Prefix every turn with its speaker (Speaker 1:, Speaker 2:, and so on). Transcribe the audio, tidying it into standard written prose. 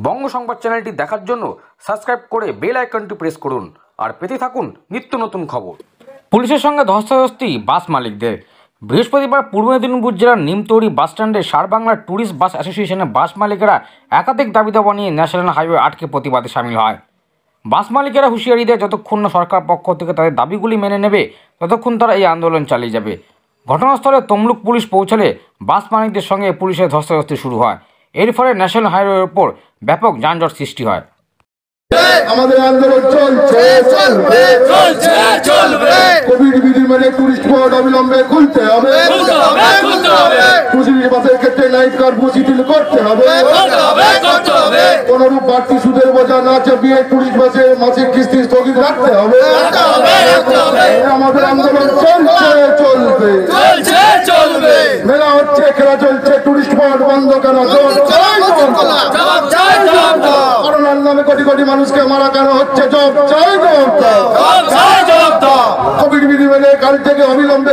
Speaker 1: বঙ্গ সংবাদ চ্যানেলটি দেখার জন্য সাবস্ক্রাইব করে বেল আইকনটি প্রেস করুন আর পেতে থাকুন নিত্য নতুন খবর। পুলিশের সঙ্গে ধস্তাধস্তি বাস মালিকদের। বৃহস্পতিবার পূর্ব মেদিনীপুর জেলার নিমতৌড়ি বাসস্ট্যান্ডে সারবাংলা ট্যুরিস্ট বাস অ্যাসোসিয়েশনের বাস মালিকেরা একাধিক দাবি দাবা নিয়ে ন্যাশনাল হাইওয়ে 8কে প্রতিবাদে সামিল হয়। বাস মালিকেরা হুঁশিয়ারি দেয়, যতক্ষণ না সরকার পক্ষ থেকে তাদের দাবিগুলি মেনে নেবে ততক্ষণ তারা এই আন্দোলন চালিয়ে যাবে। ঘটনাস্থলে তমলুক পুলিশ পৌঁছালে বাস মালিকদের সঙ্গে পুলিশের ধস্তাধস্তি শুরু হয়। এর ফলে ন্যাশনাল হাইওয়ের ওপর ব্যাপক যানজট সৃষ্টি হয়।
Speaker 2: আমাদের আন্দোলন চলছে কোভিড বিধি মেনে টুরিস্ট স্পট অবিলম্বে খুলতে হবে। টুরিস্ট বাসের ক্ষেত্রে নাইট কার্ফিউ শিথিল করতে হবে। কোনরূপ বাড়তি সুদের বোঝা না চাপিয়ে টুরিস্ট বাসে মাসিক কিস্তি স্থগিত রাখতে হবে। আমাদের আন্দোলন চলবে মেলা হচ্ছে, খেলা চলছে, টুরিস্ট স্পট বন্ধ কেন? করোনার নামে কোটি কোটি মানুষকে মারা কেন হচ্ছে? কোভিড বিধি মেনে কাল থেকে অবিলম্বে